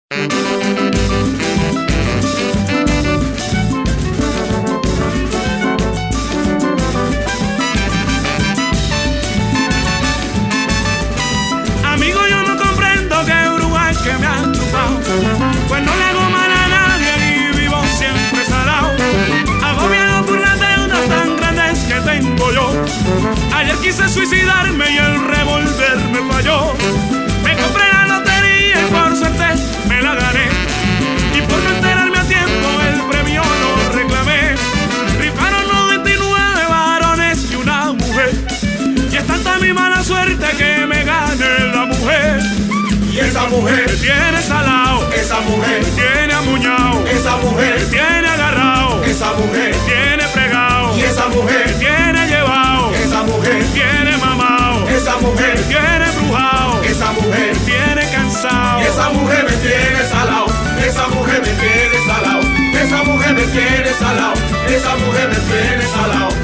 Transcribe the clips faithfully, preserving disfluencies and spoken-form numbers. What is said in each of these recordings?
Amigo, yo no comprendo qué bruja es que me ha chupado, pues no le hago mal a nadie y vivo siempre salado, agobiado por las deudas tan grandes que tengo yo. Ayer quise suicidarme y el revólver me falló. Me compré la lotería y por suerte me la gané, y por no enterarme a tiempo el premio lo reclamé. Rifaron noventa y nueve varones y una mujer, y es tanta mi mala suerte que me gane la mujer. Y esa mujer me tiene salado, esa mujer me tiene amuñado, esa mujer me tiene agarrado, esa mujer me tiene fregado, y esa mujer me tiene llevado, esa mujer me tiene mamado, esa mujer me tiene brujado, esa mujer me tiene cansado. y esa mujer me tiene salado, esa mujer me tiene salado, esa mujer me tiene salado, esa mujer me tiene salado.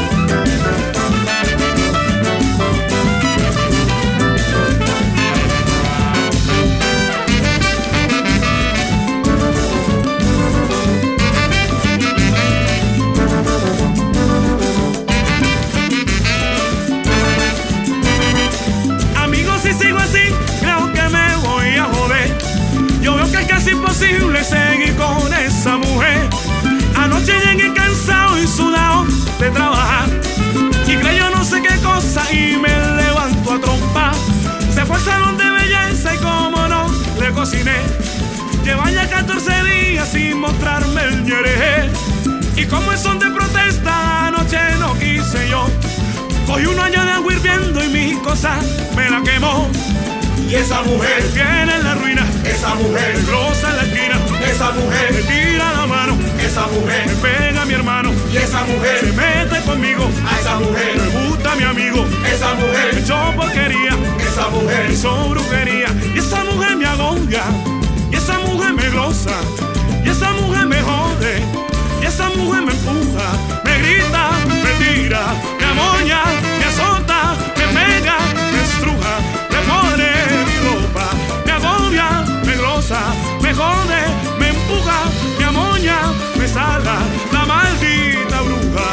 Imposible seguir con esa mujer. Anoche llegué cansado y sudado de trabajar, y creyó no sé qué cosa y me levanto a trompar. Se fue al salón de belleza y como no le cociné. Lleva ya catorce días sin mostrarme el ñereje, y como es son de protesta anoche no quise yo. Cogí un año de agua hirviendo y mi cosa me la quemó. Y esa mujer viene en la ruina, esa mujer me roza en la esquina, esa mujer me tira la mano, esa mujer me pega a mi hermano, y esa mujer se mete conmigo, a esa mujer me gusta mi amigo, esa mujer me echó porquería, esa mujer me hizo brujería. Y esa mujer me agobia, y esa mujer me glosa, y esa mujer me jode, y esa mujer me empuja, me grita, me tira, me amoña, me azota, me pega, me estruja, me pone mi ropa, me agobia, me glosa, me jode, me empuja, me amoña, me sala, la maldita bruja.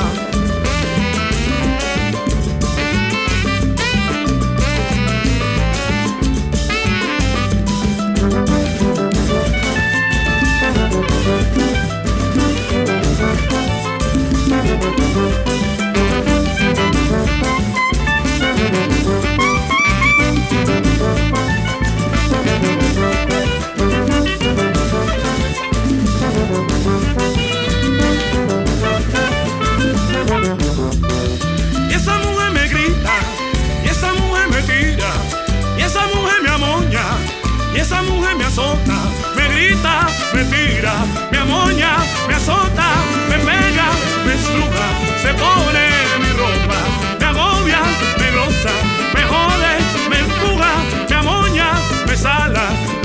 Y esa mujer me grita, y esa mujer me tira, y esa mujer me amoña, y esa mujer me azota, me grita, me tira, me amoña, me azota, me pega, me estruja, se pone mi ropa, me agobia, me glosa, me jode, me empuja, me amoña, me sala,